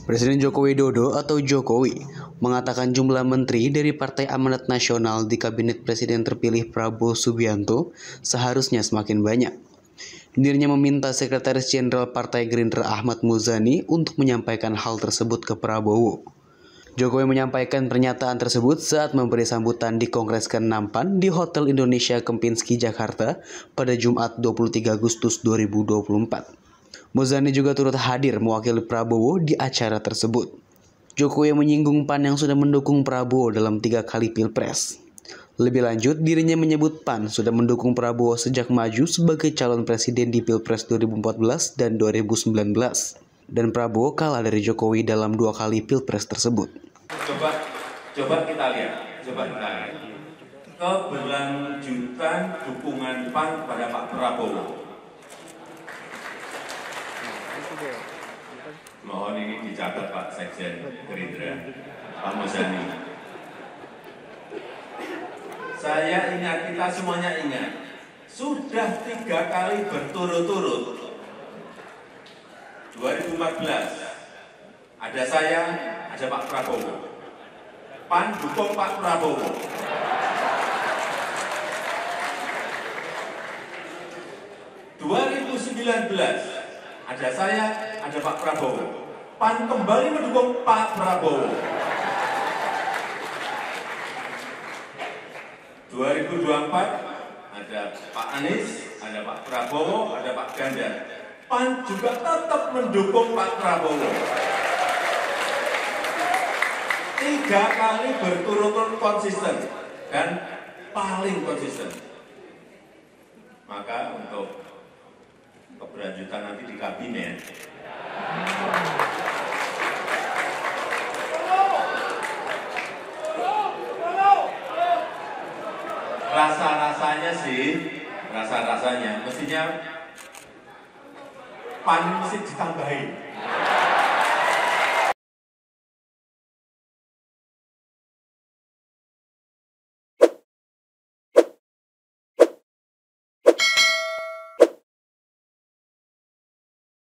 Presiden Joko Widodo atau Jokowi mengatakan jumlah menteri dari Partai Amanat Nasional di Kabinet Presiden terpilih Prabowo Subianto seharusnya semakin banyak. Dirinya meminta Sekretaris Jenderal Partai Gerindra Ahmad Muzani untuk menyampaikan hal tersebut ke Prabowo. Jokowi menyampaikan pernyataan tersebut saat memberi sambutan di Kongres ke-6 PAN di Hotel Indonesia Kempinski, Jakarta pada Jumat 23 Agustus 2024. Muzani juga turut hadir mewakili Prabowo di acara tersebut. Jokowi menyinggung PAN yang sudah mendukung Prabowo dalam 3 kali Pilpres. Lebih lanjut, dirinya menyebut PAN sudah mendukung Prabowo sejak maju sebagai calon presiden di Pilpres 2014 dan 2019. Dan Prabowo kalah dari Jokowi dalam 2 kali Pilpres tersebut. Coba kita lihat. Keberlanjutan dukungan PAN pada Pak Prabowo. Mohon ini dicatat Pak Sekjen Gerindra, Pak Muzani. Saya ingat, kita semuanya ingat, sudah 3 kali berturut-turut. 2014, ada saya, ada Pak Prabowo. PAN dukung Pak Prabowo. 2019, ada saya, ada Pak Prabowo. PAN kembali mendukung Pak Prabowo. 2024, ada Pak Anies, ada Pak Prabowo, ada Pak Ganjar. PAN juga tetap mendukung Pak Prabowo. 3 kali berturut-turut konsisten dan paling konsisten. Maka untuk keberlanjutan nanti di kabinet, rasa-rasanya mestinya PAN mesti ditambahin.